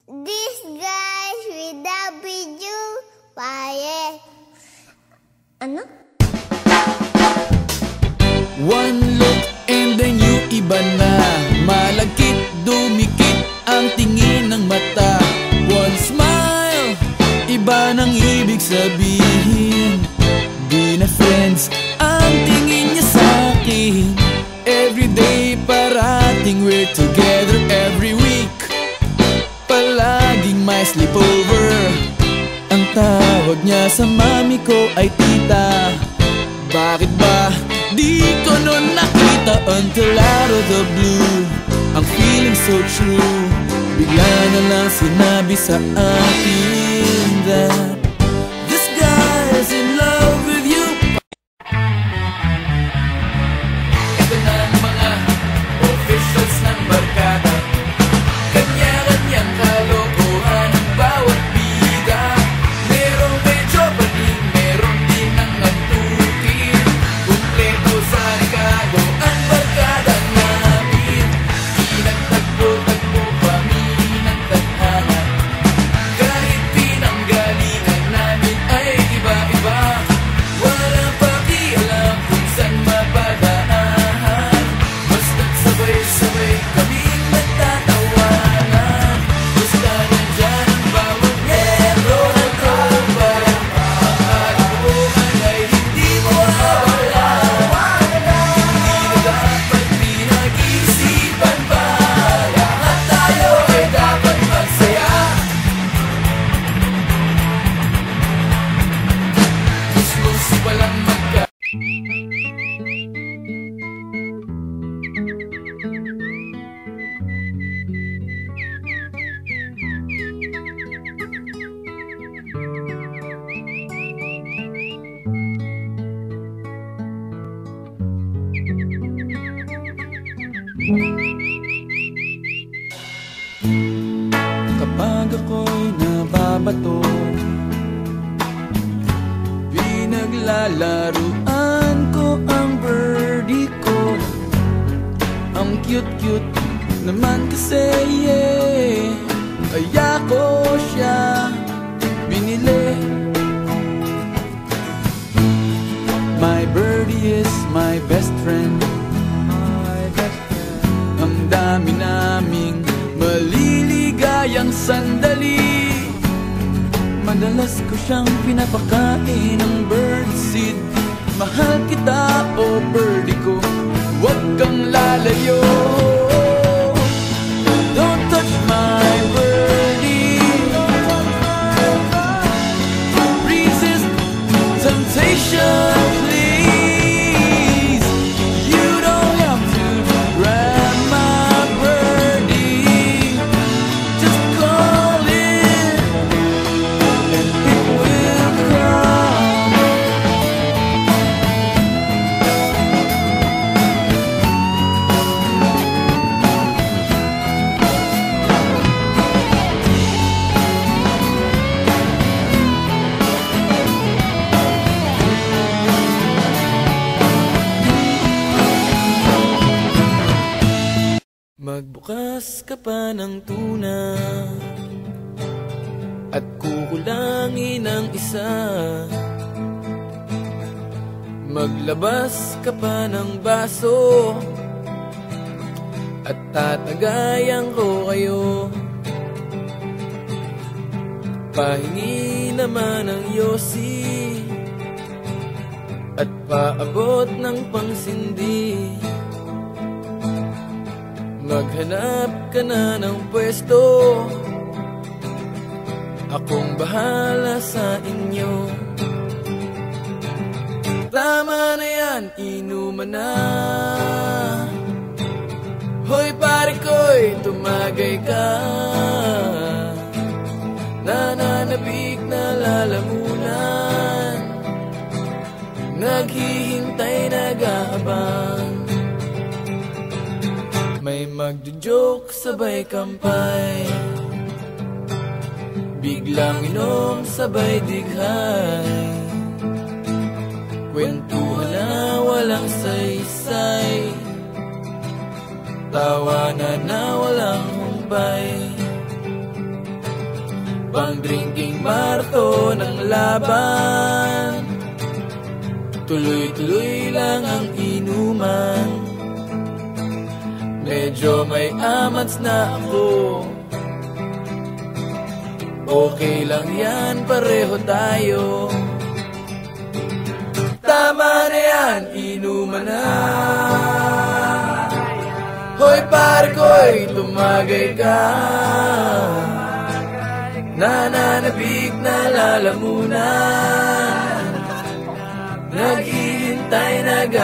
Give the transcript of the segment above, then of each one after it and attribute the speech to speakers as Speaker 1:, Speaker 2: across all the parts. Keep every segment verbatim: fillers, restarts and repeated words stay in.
Speaker 1: This guys with W. Paye. Ano?
Speaker 2: One look and then you iba na. Malagkit, dumikit ang tingin ng mata. One smile, iba nang ibig sabihin. Di na friends ang tingin niya sa'kin. Everyday parating we're together every week. Palaging may sleepover. Ang tawag niya sa mami ko ay tita. Bakit ba di ko nun nakita until out of the blue? Ang feeling so true, bigla na lang sinabi sa akin that this guy's in love with you. Ito na ang mga officials ng barkada. Kanya-kanyang kalokohan ang bawat bida. Merong medyo baling, meron din ang antukin. Kumpleto sa Ricardo ang barkada namin. Pinagtagpo-tagpo kami ng tadhana. Kahit pinanggalingan namin ay iba-iba. Walang pakialam kung saan mapadaan. Basta't sabay-sabay kaming nagtatawanan. Basta nandyan ang bawat metro ng kabayan. Ang kalokohan ay hindi mo mawala. Hindi na dapat pinag-isipan pa. Lahat tayo ay dapat magsaya. Gusto si walang magka. Kapag ako'y nababato, pinaglalaruan ko ang birdie ko. Ang cute-cute naman kasi, yeah. Kaya ko siya binili. My birdie is my best friend. Ang dami naming maliligayang sandali. Madalas ko siyang pinapakain ng birdseed. Mahal kita o birdie ko, huwag kang lalayo. Don't touch my birdie. Resist temptation, please. You don't have to grab my birdie. Just call it and it will come. Magbukas ka pa ng tuna at kukulangin ang isa. Maglabas ka pa ng baso at tatagayan ko kayo. Pahingi naman ang yosi at paabot ng pangsindi. Maghanap ka na ng pwesto, akong bahala sa inyo. Tama na yan, inuman na. Hoy pare ko'y tumagay ka. Nananabik na lalamunan, naghihintay, nag-aabang. May magjo-joke, sabay kampay. Biglang inom, sabay dighay. Kwentuhan na walang saysay. Tawanan na walang humpay. pang drinking marathon ng laban. Tuloy-tuloy lang ang inuman. Medyo may amats na ako. Okay lang yan, pareho tayo. Tama na yan, inuman na. Hoy pare ko'y tumagay ka. Nananabik na lalamunan, naghihintay,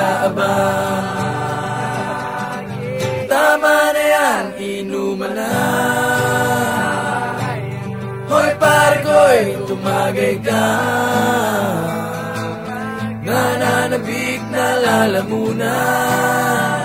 Speaker 2: nag-aabang. Tama na yan, inuman na. Hoy pare ko'y tumagay ka. Nananabik na lalamunan.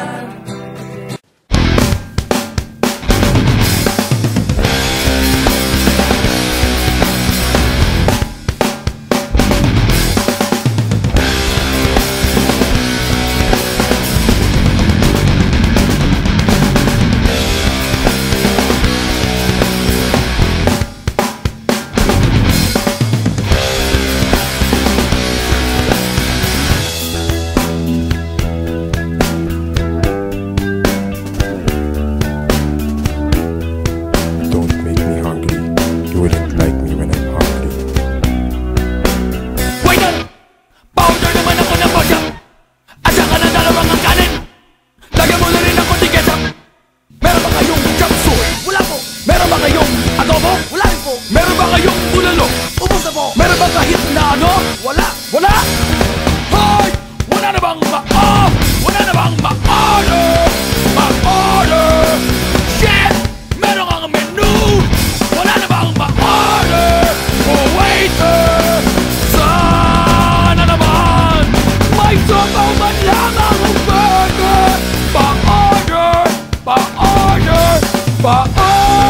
Speaker 3: Meron ba kayong bulalo? Ubus na po! Meron ba kahit na ano? Wala! Wala! Hoy! Wala na bang ma-off? Wala na bang ma-order? Ma-order! Shit! Meron kang menu! Wala na bang ma-order? Oh, waiter! Sana naman! May sopaw man lamang ang burger! Pa-order! Pa-order! Pa-order!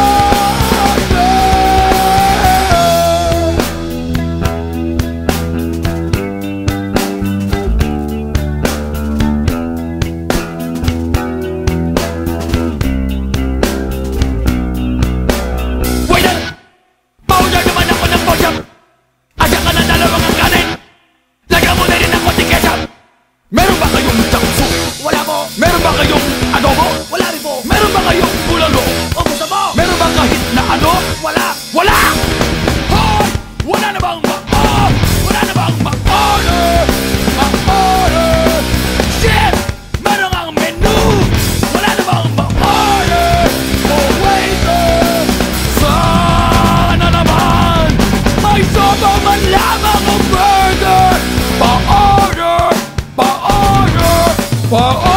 Speaker 3: Meron ba kayong tangso? Wala po! Meron ba kayong adobo? Wala rin po! Meron ba kayong bulalo? Ubus na po! Meron ba kahit na ano? Wala! Wala! Hoy! Wala na bang ma-off? Wala na bang ma-order? Ma-order! Shit! Meron ang menu! Wala na bang ma-order? Oh, waiter! Sana naman! May sopa man lamang ang burger! Pa-order! Pa-order! Pa-order!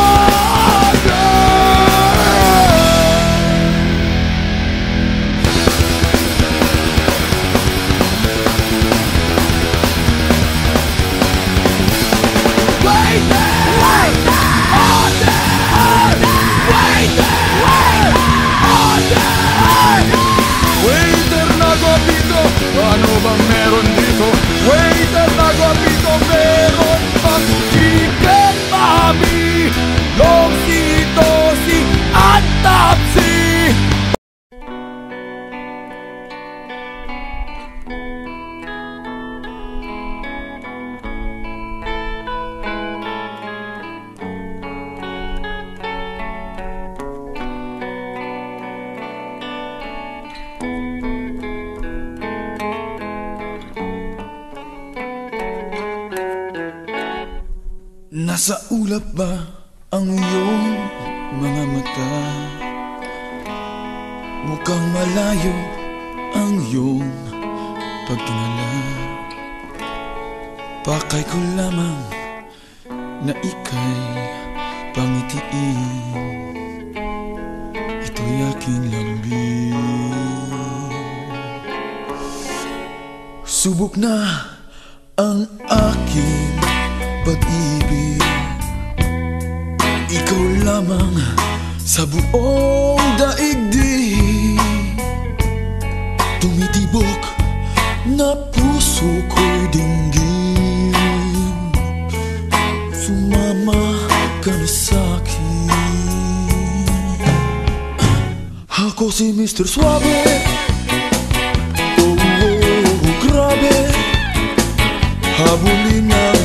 Speaker 3: Waiter! Waiter! Order! Order! Waiter! Order! Waiter na guwapito, ano bang meron dito? Waiter na guwapito, meron bang chicken mami, losi, tosi, at tapsi?
Speaker 2: Nasa ulap ba ang iyong mga mata? Mukhang malayo ang iyong pagtingala. Pakay ko lamang na ika'y pangitiin. Ito'y aking lambing. Subok na ang aking pag-ibig. Ikaw lamang sa buong daigdig. Tumitibok na puso ko'y dinggin. Sumama ka na sa'kin. Ako si Mister Suave, Habulin ang